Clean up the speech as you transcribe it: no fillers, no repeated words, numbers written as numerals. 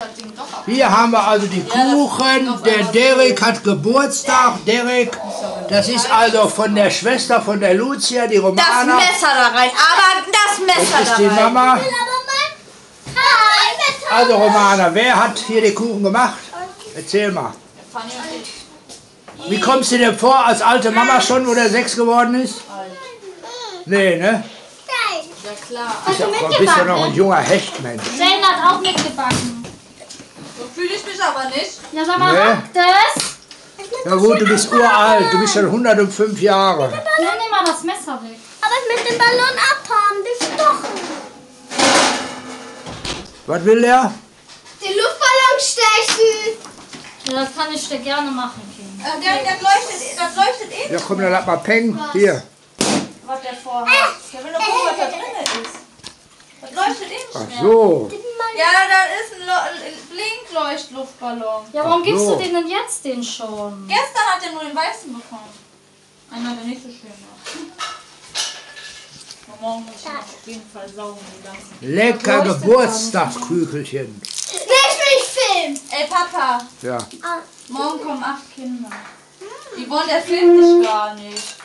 das Ding doch ab. Hier haben wir also die Kuchen. Der Derek hat Geburtstag. Derek, das ist also von der Schwester von der Lucia, die Das Romana. Messer da rein, aber das Messer Das ist da die rein. Mama. Also Romana, wer hat hier die Kuchen gemacht? Erzähl mal. Fanny und ich. Wie kommst du dir vor als alte Mama schon, wo der 6 geworden ist? Nee, ne? Ja klar. Bist ja noch ein junger Hechtmensch. Jane hat auch mitgebacken. So fühle ich mich aber nicht. Ja, sag mal, Nee. hackt es? Ja gut, du bist uralt, du bist schon 105 Jahre. Dann nimm mal das Messer weg. Aber ich mit dem Ballon abhaben, gestochen. Was will der? Den Luftballon stechen. Ja, das kann ich dir gerne machen, Kind. Das leuchtet eh. Ja komm, dann lass mal peng. Hier. Was der vorhat. Der will doch gucken, was da drin ist. Das leuchtet eh nicht Ach mehr. so. Ja, da ist ein Blinkleuchtluftballon. Ja, warum gibst so. du den denn jetzt den schon? Gestern hat er nur den weißen bekommen. Einer, der nicht so schön war. Aber morgen muss ich noch auf jeden Fall saugen, die ganzen. Lecker Geburtstagskügelchen. Lass mich filmen. Ey, Papa, Ja. morgen kommen 8 Kinder. Die wollen der Film nicht gar nicht.